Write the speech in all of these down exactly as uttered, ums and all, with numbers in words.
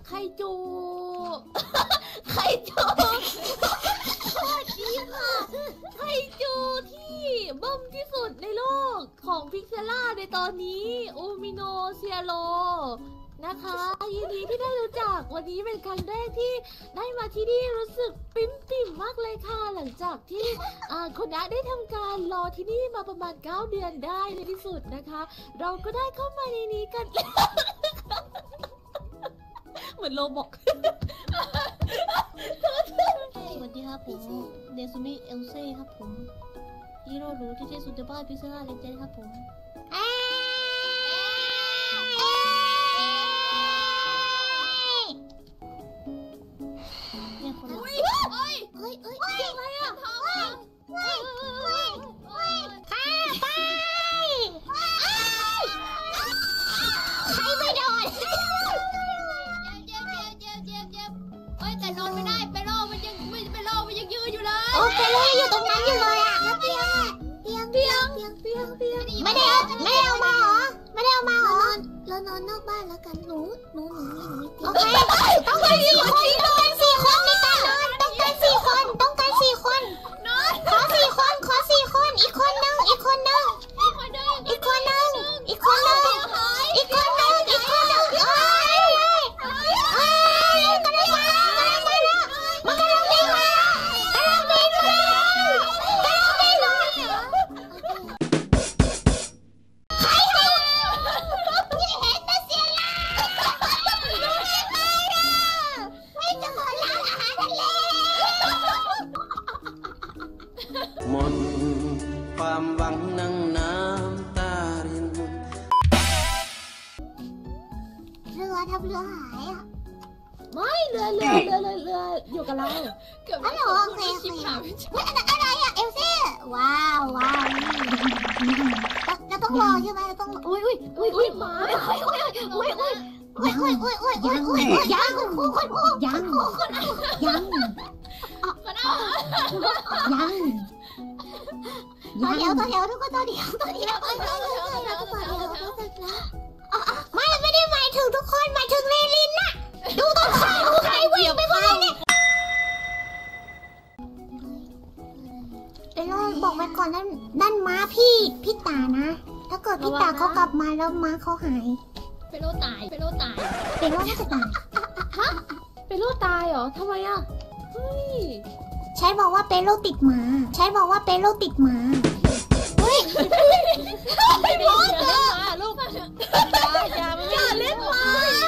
ไคจูไคจูสวัสดีค่ะไคจูที่บึ้มที่สุดในโลกของพิกเซล่าในตอนนี้อูมิโนเซียโรนะคะยินดีที่ได้รู้จักวันนี้เป็นครั้งแรกที่ได้มาที่นี่รู้สึกปิ๊มปิ่มมากเลยค่ะหลังจากที่คนน้าได้ทำการรอที่นี่มาประมาณเก้าเดือนได้ในที่สุดนะคะเราก็ได้เข้ามาในนี้กันเหมือนโลบอกสวัสดีครับผมเดซุมิเอลเซ่ครับผมฮีโร่หนูที่ที่สุดในบ้านพิซซ่าเลเจนด์ครับผมเนี่ยคนละเฮ้ยเฮ้ยเฮ้ยเฮ้ยอะไรอ่ะท้องเฮ้ยเฮ้ยเฮ้ยข้าไปใครไม่โดนเจ็บเจ็บเจ็บเจ็บเจ็บเฮ้ยแต่นอนไม่ได้เปโร่มันยังไม่เปโร่มันยังยืนอยู่เลยโอ้เปโร่อยู่ตรงนั้นอยู่เลยอ่ะเตียงเตียงเตียงเตียงเตียงเตียงไม่ได้เอาไม่ได้เอามาเหรอไม่ได้เอามาเหรอเรานอนนอกบ้านแล้วกันหนูหนูหนูนี่หนูนี่โอเคต้องการสี่คนต้องการสี่คนในการนอนต้องการสี่คนต้องการสี่คนขอสี่คนขอสี่คนอีกคนนึงอีกคนนึงอีกคนนึงอีกคนนึงอีกคนนึงอีกคนนึงเอ้ยเอ้ยกำลังมากำลังมาแล้วมันกำลังบินมากำลังบินมากำลังบินมาใครทำอย่าเห็นแต่เสียล่ะไม่จะขอร้านอาหารทะเลมนความหวังนั่งน้ำตารินเรือทำเรือหายอ่ะไม่เรือเรือเรือเรือเรืออยู่กับเราเกือบไม่โอเคโอเคเฮ้ยอะไรอ่ะเอลซี่ว้าวว้าวเราต้องรอใช่ไหมเราต้องอุ้ยอุ้ยอุ้ยอุ้ยมาอุ้ยอุ้ยอุ้ยอุ้ยอุ้ยอุ้ยอุ้ยอุ้ยอุ้ยอุ้ยยังคู่คนคู่ยังยังยังต่อแถวต่อแถวทุกคนต่อแถวต่อแถวต่อแถวต่อแถวต่อแถวต่อแถวต่อแถวไม่ไม่ได้หมายถึงทุกคนหมายถึงเลลินน่ะดูต้นขาดูใครวิ่งไปบ้างเนี่ยเดี๋ยวเราบอกไว้ก่อนนั่นนั่นม้าพี่พี่ตานะถ้าเกิดพี่ตาเขากลับมาแล้วม้าเขาหายเปโลตายเปโลตายเปโลน่าจะตายฮะเปโลตายเหรอทำไมอ่ะเฮ้ยใช้บอกว่าเปโลติดหมาใช้บอกว่าเปโลติดหมาเฮ้ยไม่บอกเลยลูกอย่าอย่าเล่นมา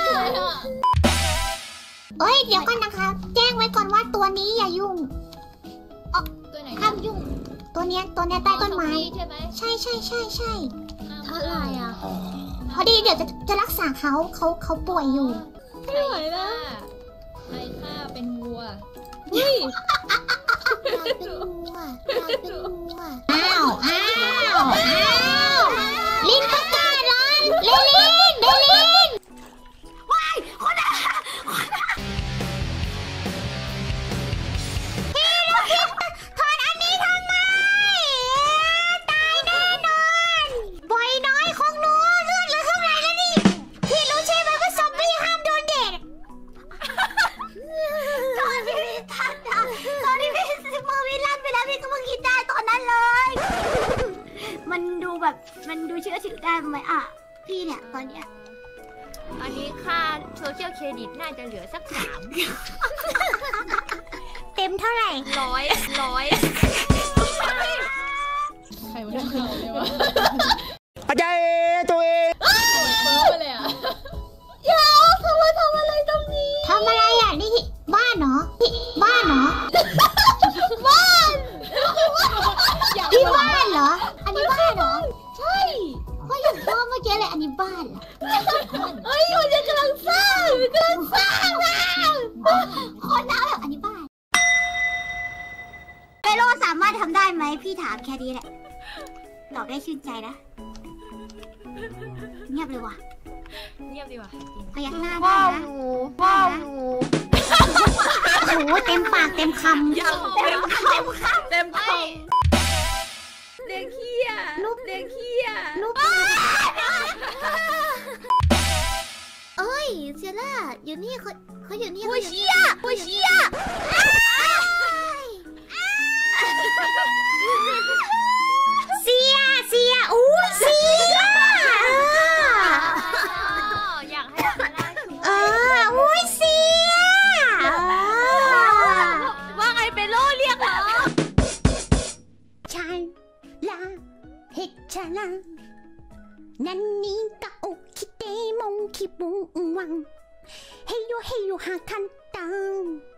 เอ้ยเดี๋ยวกันนะคะแจ้งไว้ก่อนว่าตัวนี้อย่ายุ่งตัวไหนห้ามยุ่งตัวเนี้ยตัวเนี้ยใต้ต้นไม้ใช่ไหมใช่ใช่ใช่ใช่เพราะอะไรอ่ะพอดีเดี๋ยวจะจะรักษาเขาเขาเขาป่วยอยู่ไม่ไหวนะใครฆ่าเป็นวัวเฮ้ยเป็นวัวเป็นวัวอ้าวอ้าวอ้าวลินประกาศร้านเลลินเลลินว้ายคนอ่ะพี่พี่ถอดอันนี้ทำไมตายแน่นอนบ่อยน้อยของหนูเลือดเหลือเท่าไหร่แล้วนี่พี่รู้ใช่ไหมว่าซอมบี้ห้ามโดนเด็กตอนที่พี่ทันตอนที่พี่มือพี่ลั่นไปแล้วพี่ก็มาคิดได้ตอนนั้นเลยมันดูแบบมันดูเชื่อถือได้ไหมอ่ะพี่เนี่ยตอนเนี้ยอันนี้ค่าโซเชียลเครดิตน่าจะเหลือสักสามเต็มเท่าไหร่ร้อยร้อยใครมาได้เขาเลยวะอาจารย์ตัวเองเปิดไปเลยอ่ะเดี๋ยวเขามาทำอะไรตรงนี้ทำอะไรอ่ะนี่บ้านเหรอบ้านเหรอบ้านที่บ้านเหรออันนี้บ้านเหรอใช่เพราะอย่างพ่อเมื่อกี้เลยอันนี้บ้านเหรอเฮ้ยคนยังกำลังสร้างกำลังสร้างอ่ะคนน้าแบบอันนี้บ้านเปโลสามารถทำได้ไหมพี่ถามแค่นี้แหละตอบได้ชื่นใจนะเงียบเลยว่ะเงียบดีว่ะพยักหน้าได้นะว้าวโอ้โหเต็มปากเต็มคำเต็มคำเต็มคำเต็มคำเด็กเขี้ยลูกเด็กเขี้ยลูกเอ้ยเซียร่าอยู่นี่เขาเขาอยู่นี่โอ้ยเชี่ยโอ้ยเชี่ยเสียเสียอู้เสียอยากให้เซียร่าช่วยเอออุ้ยเสียว่าไงเปโลเรียกเหรอฉันลาเฮชาลา何が起きても気分はへよへよは簡単